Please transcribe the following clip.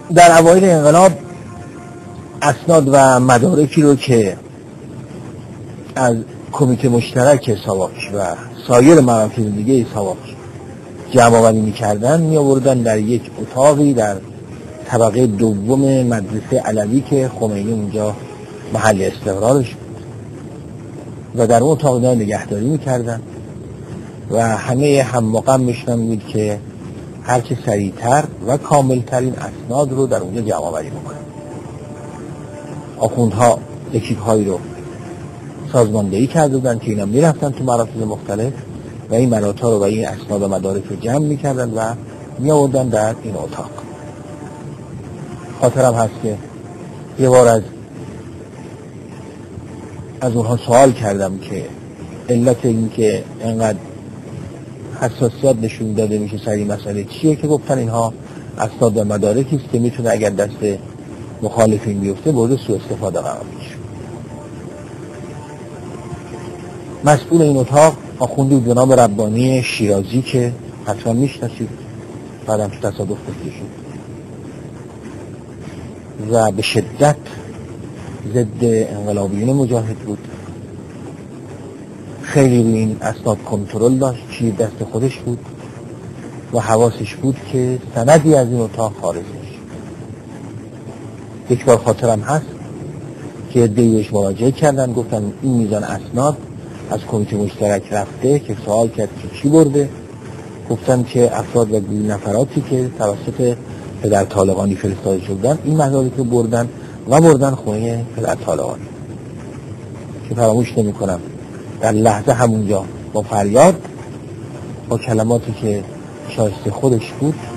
در اوایل انقلاب اسناد و مدارکی رو که از کمیته مشترک ساواک و سایر مراکز دیگه ساواک جمع آوری می‌کردن می‌آوردن در یک اتاقی در طبقه دوم مدرسه علوی که خمینی اونجا محل استقرارش بود و در اون اتاق نگهداری می‌کردن و همه هم غمشون بود که هرچه سریعتر و کاملترین اسناد رو در اونجا جمع آوری بکنن. آخوندها اکیپ‌هایی رو سازماندهی کرده بودن که اینا میرفتن تو مراکز مختلف و این مناطق رو و این اسناد و مدارک رو جمع میکردن و میآوردن در این اتاق. خاطرم هست که یه بار از اونها سوال کردم که علت این که انقدر حساسیت نشون داده میشه سر این مسئله چیه، که گفتن اینها اسناد و مدارکی است که میتونه اگر دست مخالفین بیفته مورد سوء استفاده قرار بگیره. مسئول این اتاق آخوندی به نام ربانی شیرازی که حتما میشناسید، بعدم تو تصادف کشته شد و به شدت ضد انقلابیون مجاهد بود. خیلی روی این اسناد کنترل داشت، چی دست خودش بود و حواسش بود که سندی از این اتاق خارج نشه. یک بار خاطرم هست که عده‌ای بهش مراجعه کردن، گفتن این میزان اسناد از کمیته مشترک رفته، که سوال کرد که چی برده، گفتن که افراد و نفراتی که توسط پدر طالقانی فرستاده شدن این مدارک رو بردن خونه پدر طالقانی، که فراموش نمی کنم در لحظه همونجا با فریاد، با کلماتی که شایسته خودش بود